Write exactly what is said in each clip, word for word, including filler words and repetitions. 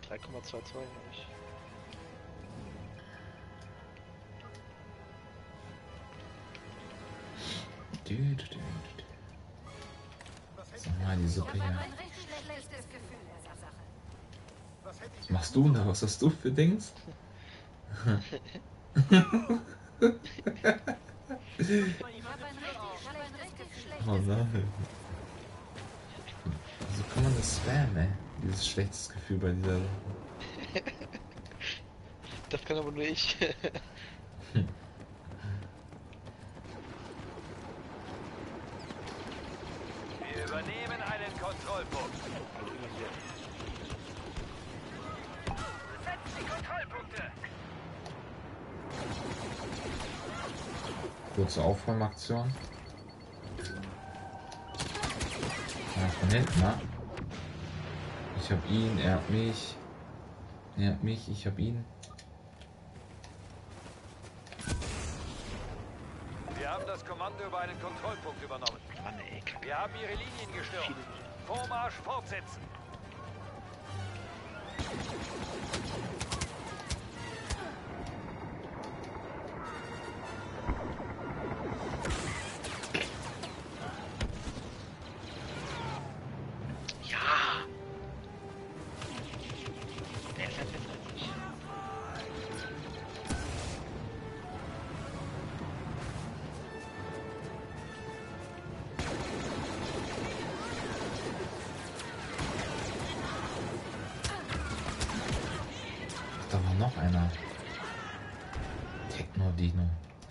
drei Komma zweiundzwanzig habe ich. Dü, dü, dü, dü. Sag mal, die Suppe hier. Was machst du denn da? Was hast du für Dings? Oh nein. Wieso kann man das spammen, ey? Dieses schlechtes Gefühl bei dieser Sache. Das kann aber nur ich. Wir übernehmen einen Kontrollpunkt. Alle immer hier. Setzt die Kontrollpunkte. Kurze Aufräumaktion. Ja, von hinten, ne? Ich hab ihn, er hat mich. Er hat mich, ich hab ihn. Wir haben das Kommando über einen Kontrollpunkt übernommen. Mann, ey, Kacke. Wir haben ihre Linien gestürmt. Viele. Vormarsch fortsetzen. Ja! Der ist halt besser als ich. Da war noch einer. Techno-Dino.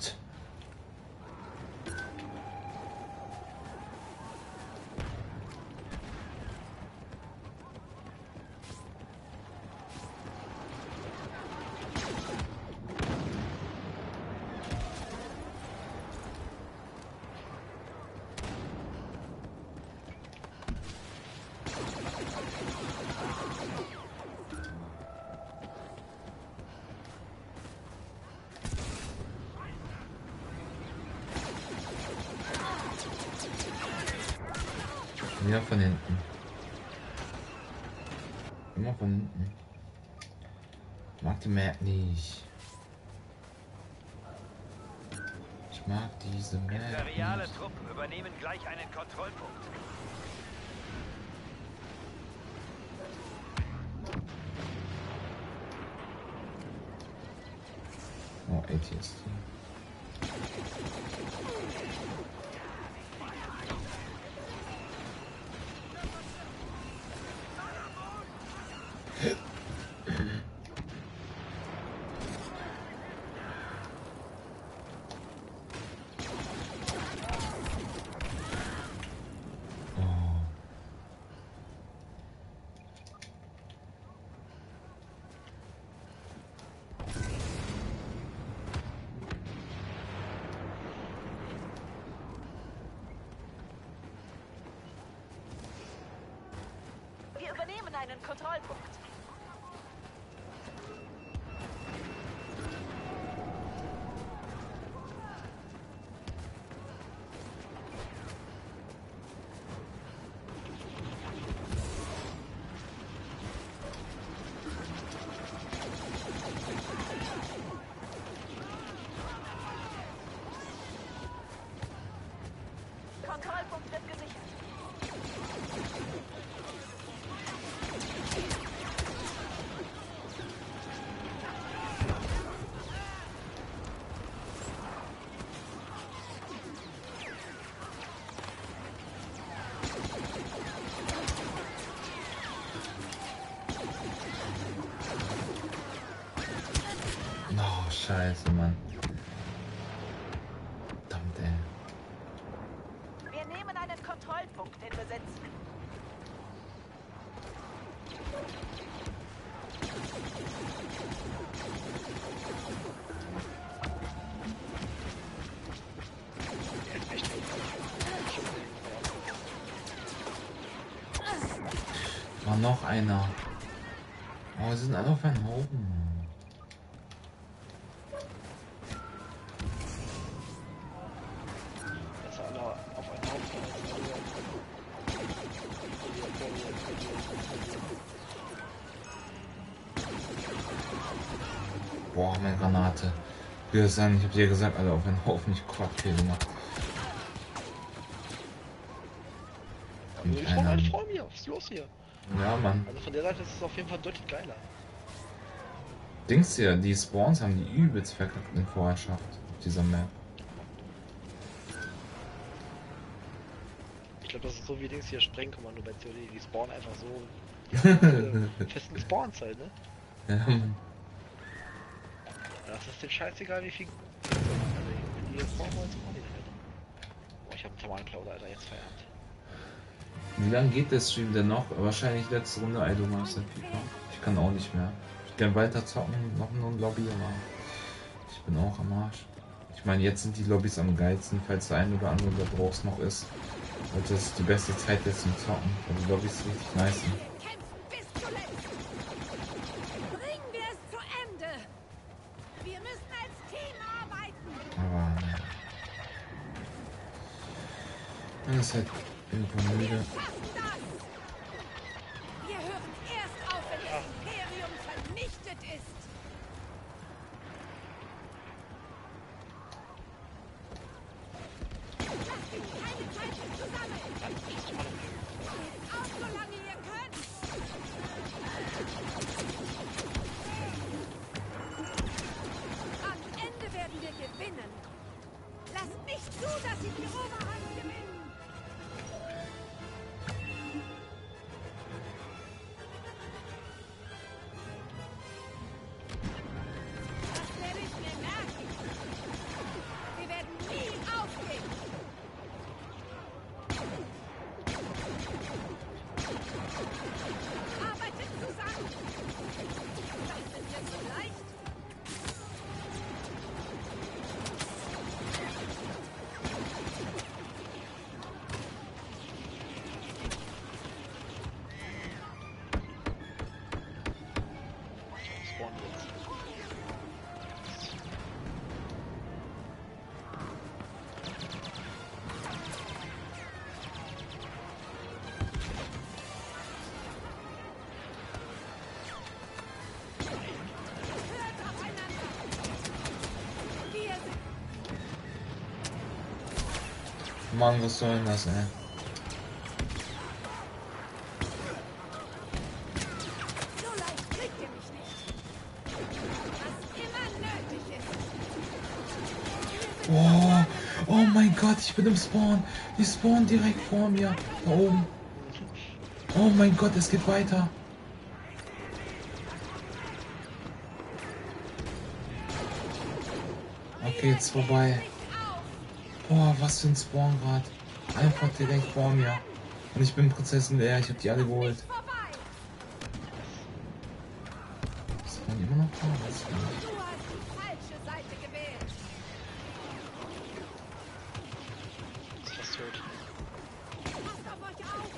Wieder von hinten. Immer von hinten. Ich mag die Map nicht. Ich mag diese Map Imperiale nicht. Truppen übernehmen gleich einen Kontrollpunkt. Oh, A T S D. Oh. Wir übernehmen einen Kontrollpunkt. Kontrollpunkt wird gesichert. Oh, scheiße, Mann. Verdammt, ey. Wir nehmen einen Kontrollpunkt in Besitz. Der ist echt. War noch einer. Oh, sie sind alle auf einen Haufen. Dass alle auf einen Haufen. Boah, meine Granate. Ich will das sagen, ich habe dir gesagt, Alter, auf einen Haufen nicht Quad-Kill gemacht. Und Ich komme einer. vor mir. Was ist los hier? Ja, Mann. Also von der Seite ist es auf jeden Fall deutlich geiler. Denkst du ja, die Spawns haben die übelst verkackt in Vorherrschaft auf dieser Map. Ich glaube, das ist so wie Dings hier Sprengkommando bei C O D. Die spawnen einfach so. Die haben diese festen Spawns halt, ne? Ja, Mann. Das ist den scheißegal, wie viel. Also, wenn die jetzt spawnen wollen, spawnen die halt. Boah, ich hab einen thermalen Cloud, Alter, jetzt Feierabend. Wie lange geht der Stream denn noch? Wahrscheinlich letzte Runde Idolmaster FIFA. Ich kann auch nicht mehr. Ich kann weiter zocken, noch nur ein Lobby, aber ich bin auch am Arsch. Ich meine, jetzt sind die Lobbys am geilsten, falls der ein oder andere da draußen noch ist. Und das ist die beste Zeit jetzt zum Zocken, weil die Lobbys richtig nice sind. Kämpfen bis zuletzt. Bringen wir es zu Ende. Wir müssen als Team arbeiten. Aber naja. Man ist halt irgendwo müde. Wir schaffen das. Wir hören erst auf, wenn das Imperium vernichtet ist. Lasst uns keine Zeit mehr zusammen. Geht auf, solange ihr könnt. Am Ende werden wir gewinnen. Lasst nicht zu, dass sie die Oberhand gewinnen. Das werde ich mir merken. Wir werden nie aufgeben. Arbeitet zusammen. Das sind wir so leicht. Spawnen jetzt. Hört aufeinander. Wir sind Mann, was soll denn das, ey? so leicht kriegt ihr mich nicht. Was immer nötig ist. Oh, oh mein Gott, ich bin im Spawn. Die spawnen direkt vor mir. Da oben. Oh mein Gott, es geht weiter. Okay, jetzt vorbei. Boah, was für ein Spawn grad. Einfach direkt vor mir. Und ich bin Prinzessin Leia, ich hab die alle geholt. Vorbei. Ist man immer noch da? Weiß ich nicht. Du hast die falsche Seite gewählt. Ist fast tot. Passt auf euch auf.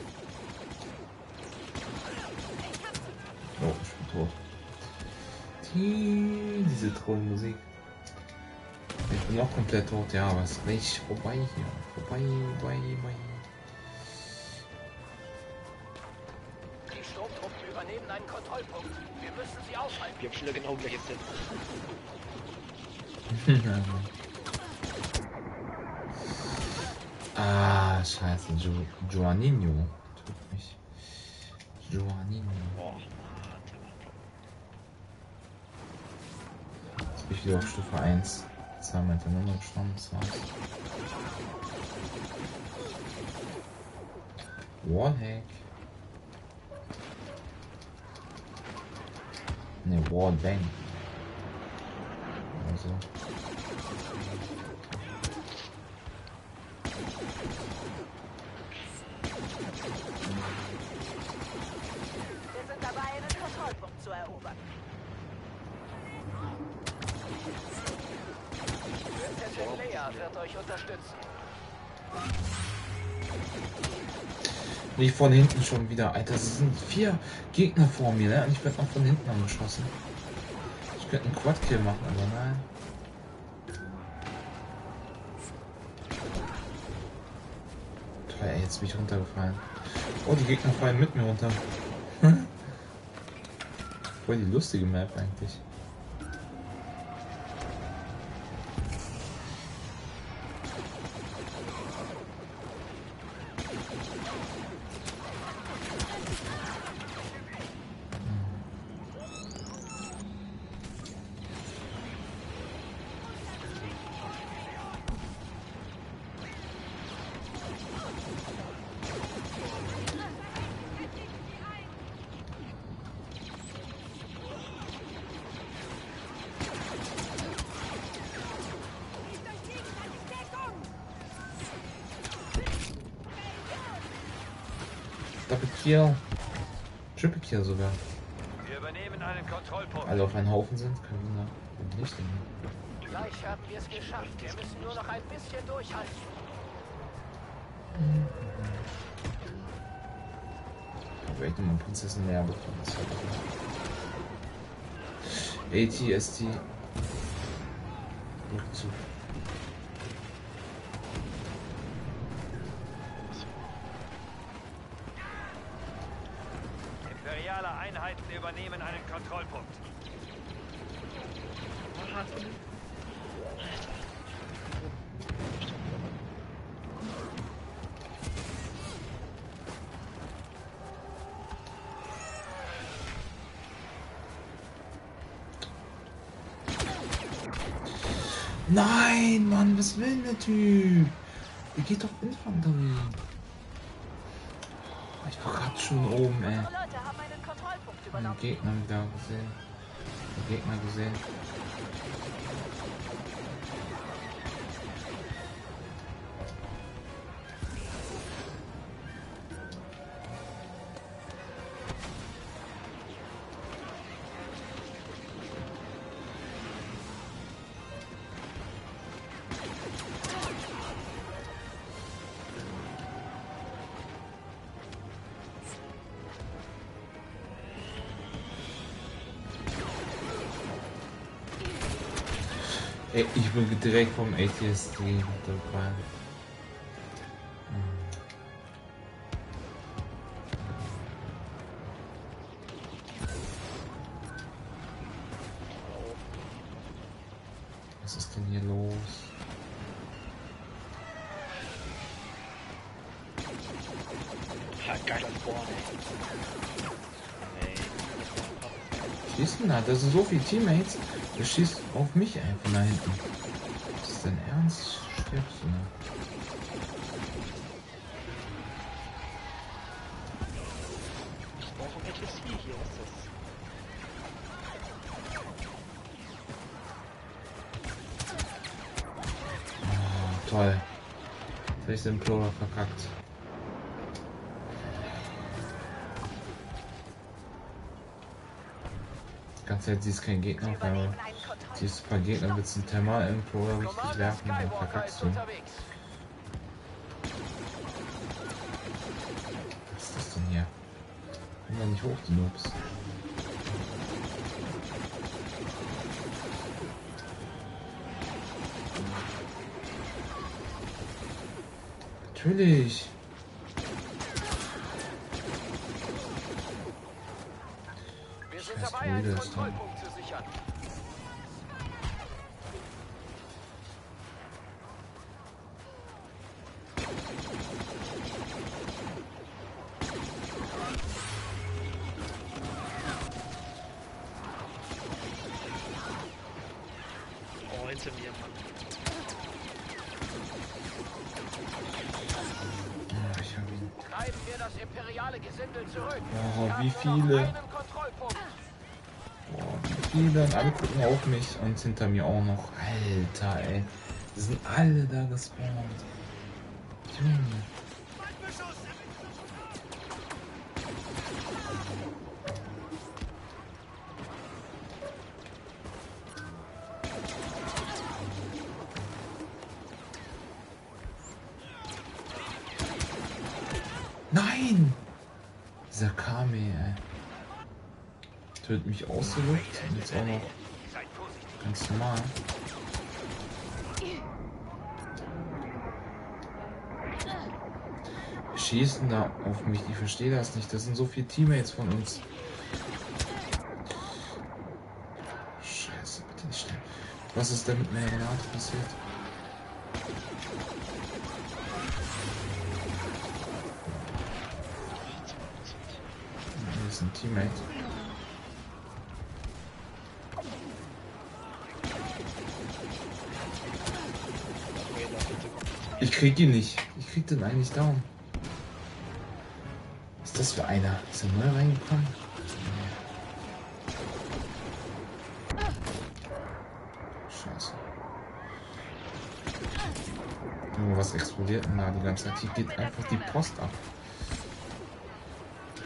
Ich hab Oh, ich bin tot. Die, diese Trollenmusik. Ich bin auch komplett tot, ja, aber es ist richtig vorbei hier. Vorbei, vorbei, vorbei. Die Sturmtruppen übernehmen einen Kontrollpunkt. Wir müssen sie aufhalten. Wir haben schon wieder genau gleiches Set. Ah, scheiße, jo Joaninho. Tut mich. Joaninho. Boah, Mann, thermalen Cloud. Jetzt bin ich wieder auf Stufe eins. Zweimal hintereinander gestorben, das war's. Wallhack. Ne, Wallbang. Also. Wir sind dabei, einen Kontrollpunkt zu erobern. Prinzessin Leia wird euch unterstützen. Nicht von hinten schon wieder, Alter. Es sind vier Gegner vor mir, ne? Und ich werde noch von hinten angeschossen. Ich könnte einen Quad-Kill machen, aber nein. Toll, ey, jetzt bin ich runtergefallen. Oh, die Gegner fallen mit mir runter. Voll die lustige Map eigentlich. Kill. Triple Kill sogar. Wir übernehmen einen Kontrollpunkt. Alle auf einen Haufen sind, kein Wunder. Und nicht denn. Gleich haben wir es geschafft. Wir müssen nur noch ein bisschen durchhalten. Aber echt nochmal Prinzessin näher bekommen. A T S T. Rückzug. Imperiale Einheiten übernehmen einen Kontrollpunkt. Nein, Mann, was will denn der Typ? Der geht doch Infanterie. Ich war gerade schon oben, ey. Unsere Leute haben einen Kontrollpunkt Den übernommen. Gegner wieder gesehen. Den Gegner gesehen. Ey, ich bin direkt vom A T S T dabei. Was ist denn hier los? Ja, geiler Spawn, ey. Ey. Schießt denn da? Das sind so viele Teammates. Der schießt auf mich einfach nach hinten. Das ist dein Ernst? Stirbst du, ne? Ich brauche ein H S C hier, was ist das? Oh, toll. Vielleicht den Implorer verkackt. Die ganze Zeit siehst kein Gegner, Sie aber übernehmen einen Kontrollpunkt. siehst ein paar Gegner, willst du einen Thermal Implorer richtig Commander werfen, dann Skywalker verkackst ist du. unterwegs. Was ist das denn hier? Komm da nicht hoch, du Noobs. Natürlich. Wir Ich sind weiß, dabei, wo einen das ist. Kontrollpunkt zu sichern. Oh, hinter mir, Mann. Oh, ich hab ihn. Treiben wir das imperiale Gesindel zurück. Oh, Wir wie haben nur noch viele. einen Kontrollpunkt. Boah, wie viele. Und alle gucken auf mich und hinter mir auch noch. Alter, ey. Die sind alle da gespawnt. Junge. Nein! Dieser Kami, ey. Tötet mich ausgeluft und jetzt auch noch Seid vorsichtig. ganz normal. Wir schießen da auf mich, ich verstehe das nicht. Das sind so viele Teammates von uns. Scheiße, bitte nicht schnell. Was ist denn mit meiner Granate passiert? Hier ist ein Teammate. Ich krieg ihn nicht. Ich krieg den eigentlich down. Was ist das für einer? Ist er neu reingekommen? Scheiße. Irgendwas explodiert denn da die ganze Zeit. Hier geht einfach die Post ab.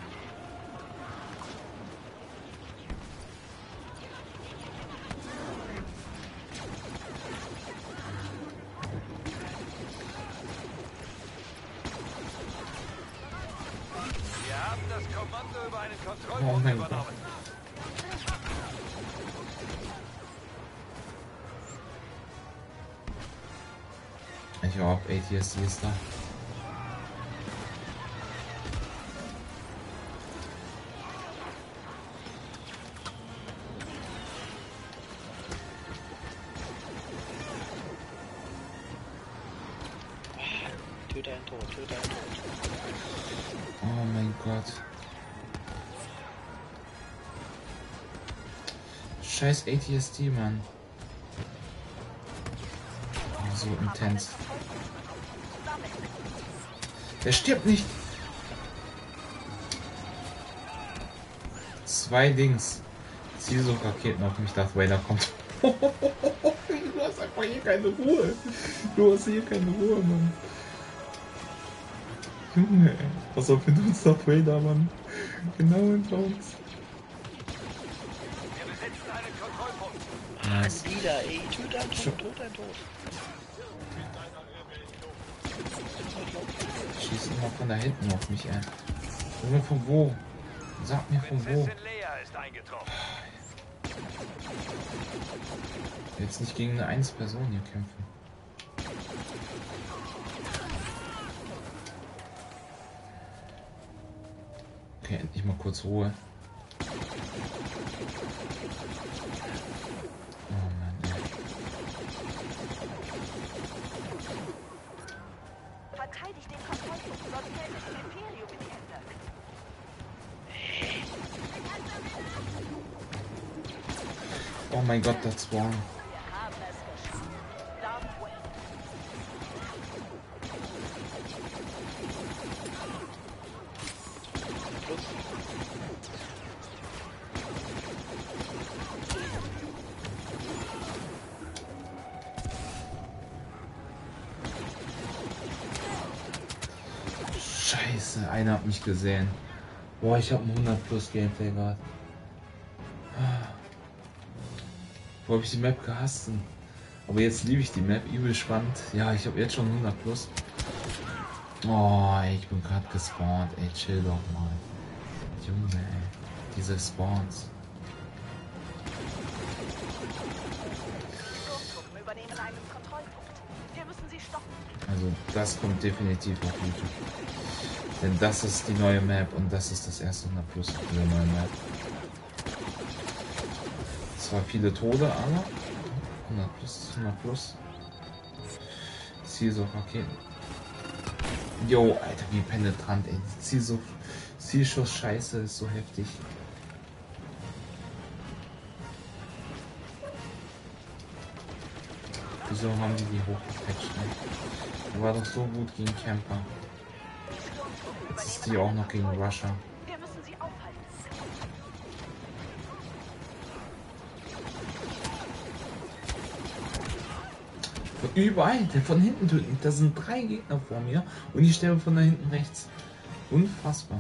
Oh mein Gott. Ich hab A T S D ist da. Töte einen Tod, töte einen Tod. Oh mein Gott. Scheiß A T S D, Mann. Oh, so intens. Der stirbt nicht. Zwei Dings. Zieh so Raketen auf mich, Darth Vader kommt. Du hast einfach hier keine Ruhe. Du hast hier keine Ruhe, Mann. Junge, ey. Pass auf, hinter uns Darth Vader, Mann. Genau hinter uns. Wir besitzen einen Kontrollpunkt. Nice. Wieder, ey, töte einen Tod, töte einen Tod. Schieß immer von da hinten auf mich, ey. Junge, von wo? Sag mir von wo. Prinzessin Leia ist eingetroffen. Jetzt nicht gegen eine Einzelperson hier kämpfen. Okay, endlich mal kurz Ruhe. Oh Mann, ey. Verteidigt den Kontrollpunkt, sonst fällt es dem Imperium in die Hände. Oh mein Gott, das war. Wir haben es geschafft. Darth Vader. Plus. Scheiße, einer hat mich gesehen. Boah, ich habe ein hundert plus Gameplay gerade. Wo habe ich die Map gehasst? Aber jetzt liebe ich die Map, übel spannend. Ja, ich habe jetzt schon hundert plus. Oh, ey, ich bin gerade gespawnt. Ey, chill doch mal. Junge, ey. Diese Spawns. Sturmtruppen übernehmen einen Kontrollpunkt. Wir müssen sie stoppen. Also, das kommt definitiv auf YouTube. Denn das ist die neue Map und das ist das erste hundert plus auf dieser neuen Map. Zwar viele Tode, aber hundert plus, hundert plus. Zieh so Raketen. Jo, Alter, wie penetrant, ey. Zieh so, Zielschuss Scheiße ist so heftig. Wieso haben die die hochgepatcht, ne? Die war doch so gut gegen Camper. Jetzt ist die auch noch gegen Russia. Wir müssen sie aufhalten. Von überall, der von hinten tötet mich. Da sind drei Gegner vor mir und ich sterbe von da hinten rechts. Unfassbar.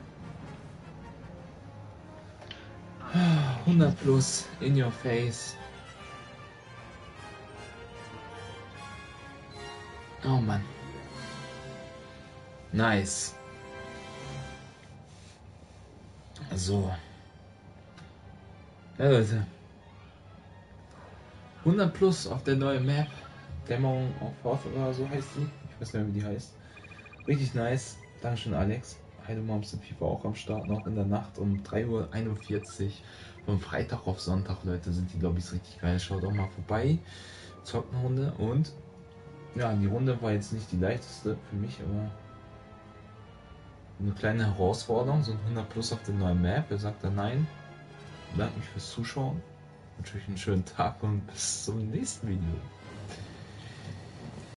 hundert plus, in your face. Oh Mann. Nice. So. Ja, Leute. hundert plus auf der neuen Map. Dämmerung auf Hoth oder so heißt die. Ich weiß nicht mehr, wie die heißt. Richtig nice. Dankeschön, Alex. Heide Moms und FIFA auch am Start noch in der Nacht um drei Uhr einundvierzig. Von Freitag auf Sonntag, Leute, sind die Lobbys richtig geil. Schaut auch mal vorbei. Zockt eine Runde. Und ja, die Runde war jetzt nicht die leichteste für mich, aber eine kleine Herausforderung. So ein hundert plus auf der neuen Map. Wer sagt da nein? Bedanke mich fürs Zuschauen. Wünsche euch einen schönen Tag und bis zum nächsten Video.